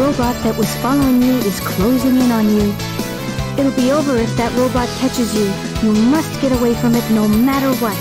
robot that was following you is closing in on you. It'll be over if that robot catches you. You must get away from it no matter what.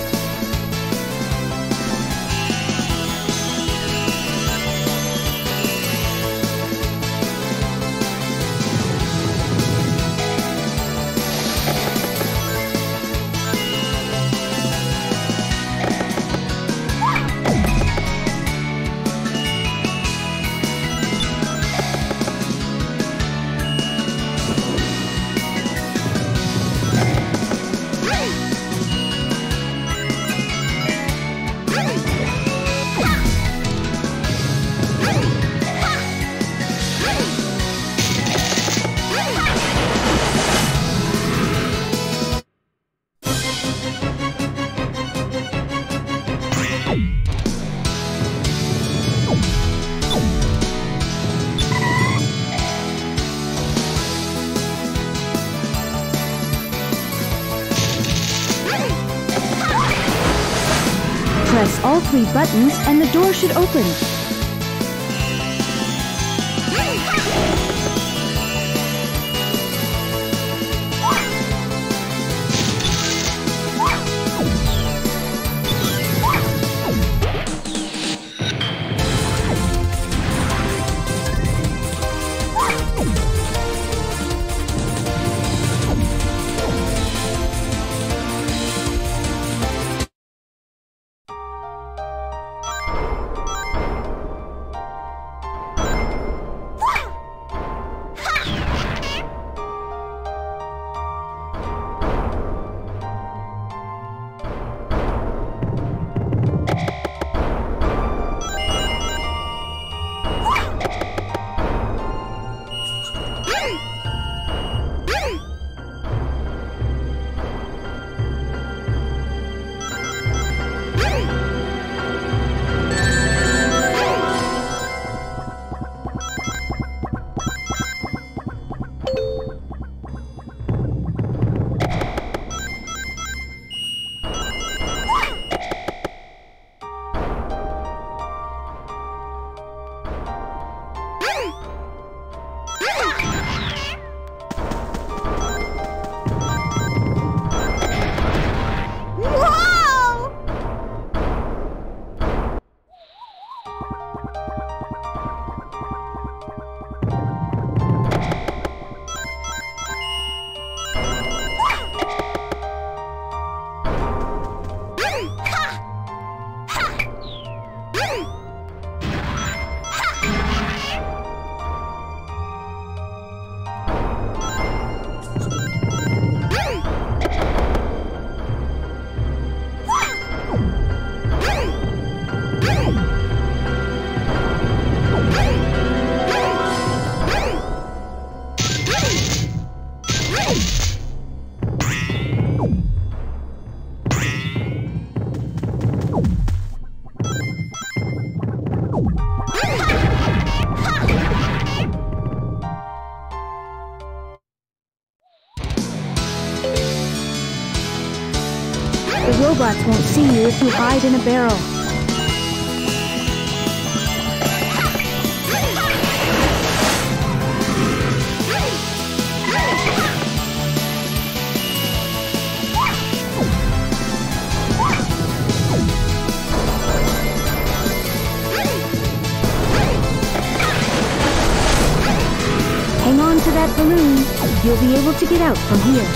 Press all 3 buttons and the door should open. The robots won't see you if you hide in a barrel. Hang on to that balloon. You'll be able to get out from here.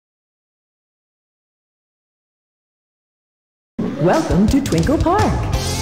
Welcome to Twinkle Park.